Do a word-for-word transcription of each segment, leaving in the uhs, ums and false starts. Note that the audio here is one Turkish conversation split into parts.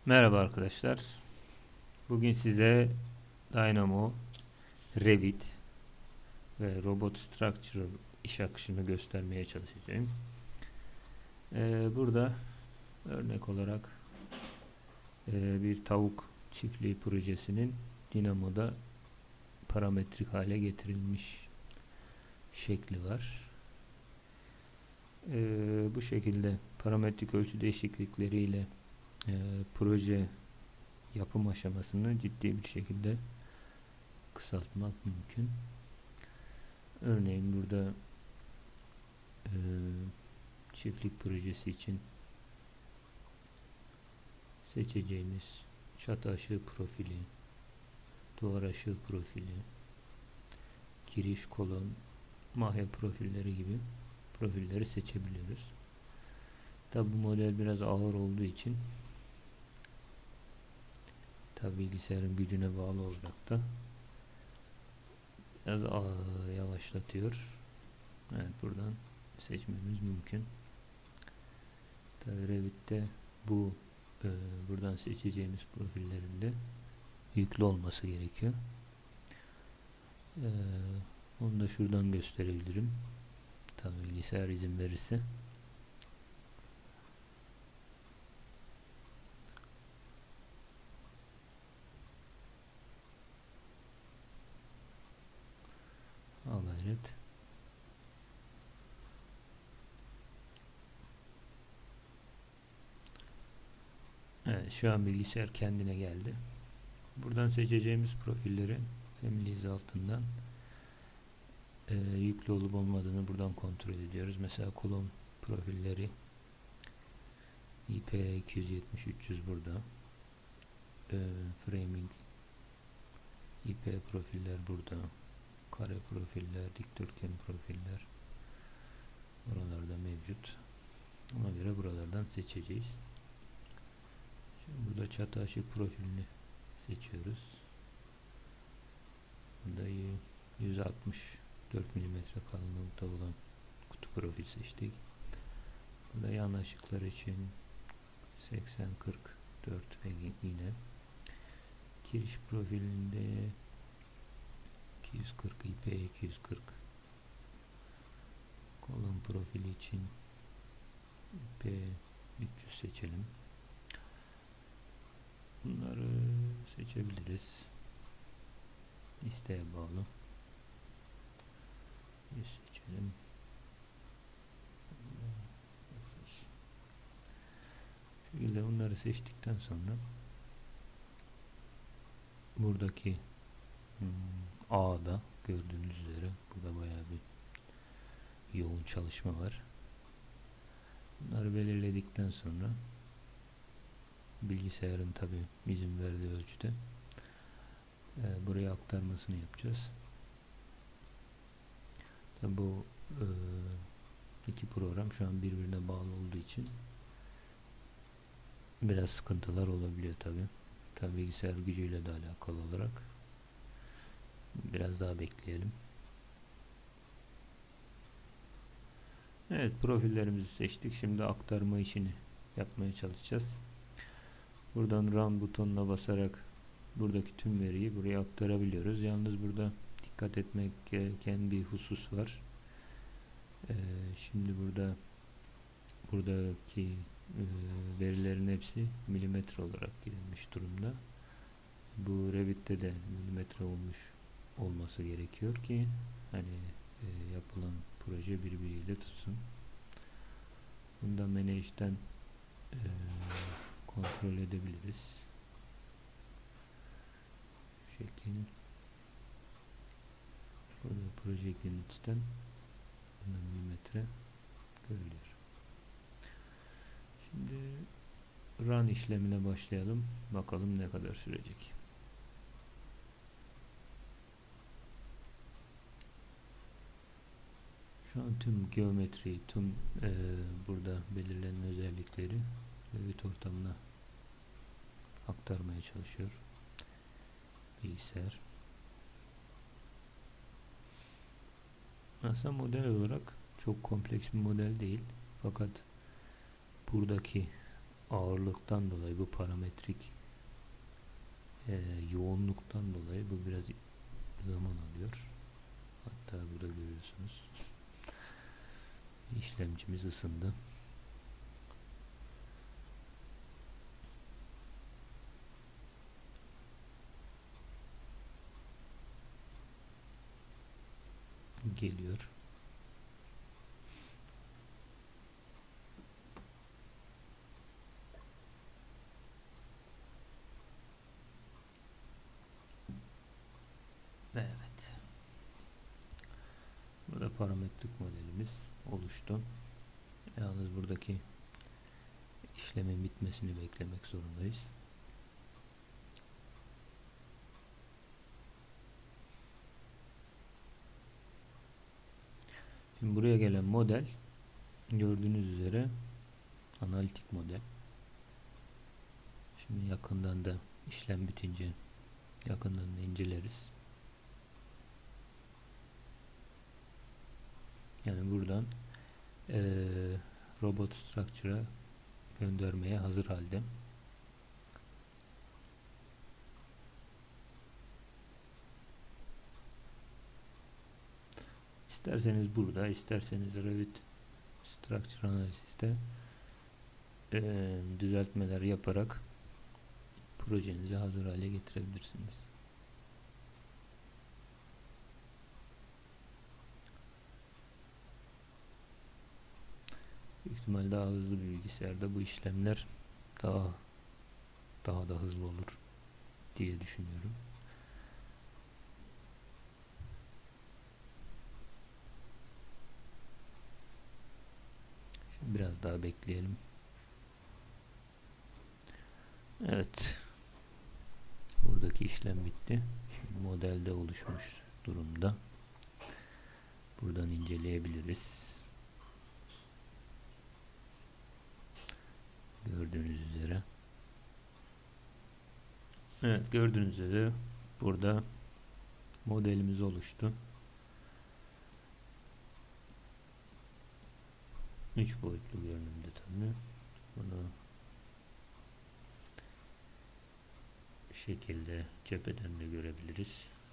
Merhaba arkadaşlar. Bugün size Dynamo, Revit ve Robot Structural iş akışını göstermeye çalışacağım. Ee, burada örnek olarak e, bir tavuk çiftliği projesinin Dynamo'da parametrik hale getirilmiş şekli var. Ee, bu şekilde parametrik ölçü değişiklikleriyle e, proje yapım aşamasını ciddi bir şekilde kısaltmak mümkün. Örneğin burada e, çiftlik projesi için seçeceğimiz çatı aşığı profili, duvar aşığı profili, giriş kolon, mahya profilleri gibi profilleri seçebiliyoruz. Tabi bu model biraz ağır olduğu için tabi bilgisayarın gücüne bağlı olarak da biraz ağır, yavaşlatıyor. Evet, buradan seçmemiz mümkün. Tabi Revit'te bu e, buradan seçeceğimiz profillerin de yüklü olması gerekiyor. E, onu da şuradan gösterebilirim. Tabi bilgisayar izin verirse. Al gayret. Evet, şu an bilgisayar kendine geldi. Buradan seçeceğimiz profilleri Families altından e, yüklü olup olmadığını buradan kontrol ediyoruz. Mesela kolon profilleri I P iki yüz yetmiş üç yüz burada. E, framing I P profiller burada. Kare profiller, dikdörtgen profiller buralarda mevcut. Ona göre buralardan seçeceğiz. Şimdi burada çatı aşık profilini seçiyoruz. Burada yüz altmış dört milimetre kalınlıkta olan kutu profil seçtik. Burada yan aşıklar için seksen kırk dört ve yine giriş profilinde iki yüz kırk I P iki yüz kırk, kolon profili için I P üç yüz seçelim. Bunları seçebiliriz. İsteğe bağlı. yüz seçelim. Şu şekilde bunları seçtikten sonra buradaki hmm, A'da gördüğünüz üzere burada bayağı bir yoğun çalışma var. Bunları belirledikten sonra bilgisayarın tabi izin verdiği ölçüde e, buraya aktarmasını yapacağız. Tabi bu e, iki program şu an birbirine bağlı olduğu için biraz sıkıntılar olabiliyor tabi. Tabi bilgisayar gücüyle de alakalı olarak biraz daha bekleyelim. Evet, profillerimizi seçtik. Şimdi aktarma işini yapmaya çalışacağız. Buradan Run butonuna basarak buradaki tüm veriyi buraya aktarabiliyoruz. Yalnız burada dikkat etmek gereken bir husus var. Ee, şimdi burada buradaki e, verilerin hepsi milimetre olarak girilmiş durumda. Bu Revit'te de milimetre olmuş olması gerekiyor ki hani e, yapılan proje birbiriyle tutsun. Bunda Manage'den e, kontrol edebiliriz. Bu şekil. Burada Project Units'ten milimetre görülüyor. Şimdi Run işlemine başlayalım. Bakalım ne kadar sürecek. Şu an tüm geometri, tüm e, burada belirlenen özellikleri Revit ortamına aktarmaya çalışıyor bilgisayar. Aslında model olarak çok kompleks bir model değil. Fakat buradaki ağırlıktan dolayı, bu parametrik e, yoğunluktan dolayı bu biraz zaman alıyor. Hatta burada görüyorsunuz işlemcimiz ısındı. Geliyor. Evet. Burada parametrik modelimiz oluştu. Yalnız buradaki işlemin bitmesini beklemek zorundayız. Şimdi buraya gelen model gördüğünüz üzere analitik model. Şimdi yakından da işlem bitince yakından da inceleriz. Yani buradan e, robot structure'a göndermeye hazır halde. İsterseniz burada, isterseniz Revit Structure Analysis'te e, düzeltmeler yaparak projenizi hazır hale getirebilirsiniz. Büyük ihtimal daha hızlı bir bilgisayarda bu işlemler daha daha da hızlı olur diye düşünüyorum. Şimdi biraz daha bekleyelim. Evet. Buradaki işlem bitti. Şimdi modelde oluşmuş durumda. Buradan inceleyebiliriz. Gördüğünüz üzere. Evet, gördüğünüz üzere burada modelimiz oluştu. üç boyutlu görünümde tabii. Bunu bu şekilde cepheden de görebiliriz.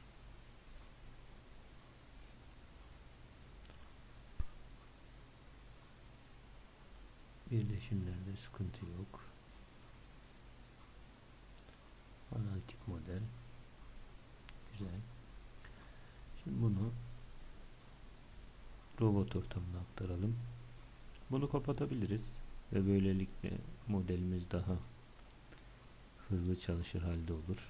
Birleşimlerde sıkıntı yok. Analitik model. Güzel. Şimdi bunu robot ortamına aktaralım. Bunu kapatabiliriz ve böylelikle modelimiz daha hızlı çalışır halde olur.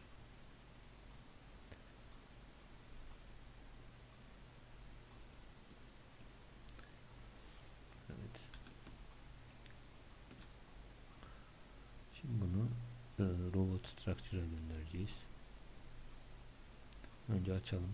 Evet. Şimdi bunu e, robot structure'a göndereceğiz. Önce açalım.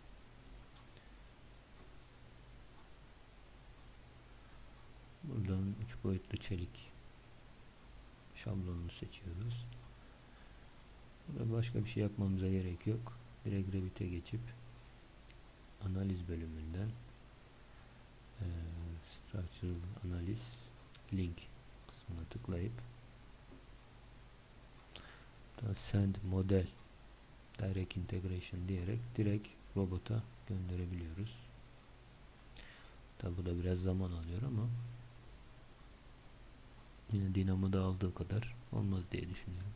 Buradan üç boyutlu çelik şablonunu seçiyoruz. Burada başka bir şey yapmamıza gerek yok. Direkt Revit'e geçip analiz bölümünden e, Structural Analysis Link kısmına tıklayıp Send Model Direct Integration diyerek direkt robota gönderebiliyoruz. Tabi bu da biraz zaman alıyor ama yine Dynamo'da aldığı kadar olmaz diye düşünüyorum.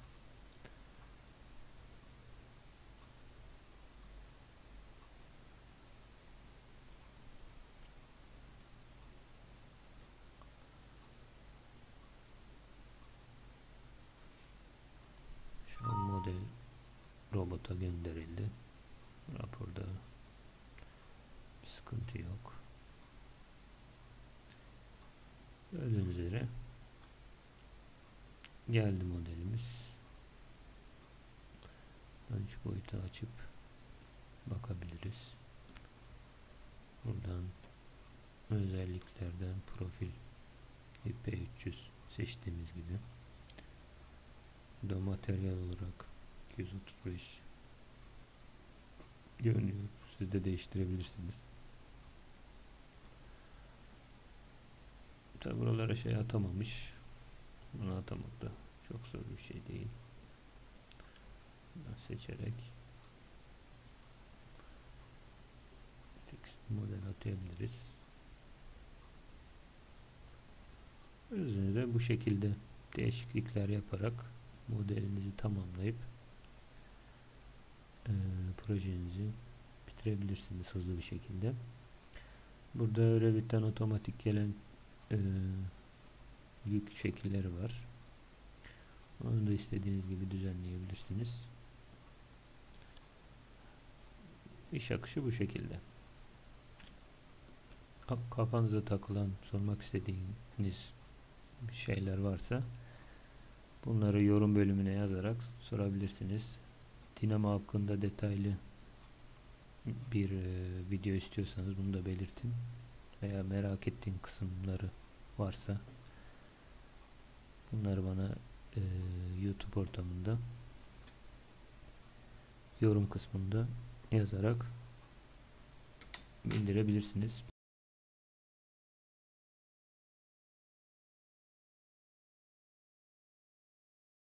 Şu an model robota gönderildi. Raporda bir sıkıntı yok. Gördüğünüz üzere geldi modelimiz. üç boyutu açıp bakabiliriz. Buradan özelliklerden profil I P üç yüz seçtiğimiz gibi. Burada materyal olarak iki yüz otuz beş görünüyor. Siz de değiştirebilirsiniz. Tabi buralara şey atamamış. Bunu atamak da çok zor bir şey değil. Buradan seçerek fixed model atayabiliriz. Özünde de bu şekilde değişiklikler yaparak modelinizi tamamlayıp e, projenizi bitirebilirsiniz hızlı bir şekilde. Burada Revit'ten otomatik gelen e, yük şekilleri var. Onu da istediğiniz gibi düzenleyebilirsiniz. İş akışı bu şekilde. Kafanıza takılan, sormak istediğiniz şeyler varsa bunları yorum bölümüne yazarak sorabilirsiniz. Dinamo hakkında detaylı bir e, video istiyorsanız bunu da belirtin. Veya merak ettiğin kısımları varsa bunları bana e, YouTube ortamında yorum kısmında yazarak bildirebilirsiniz.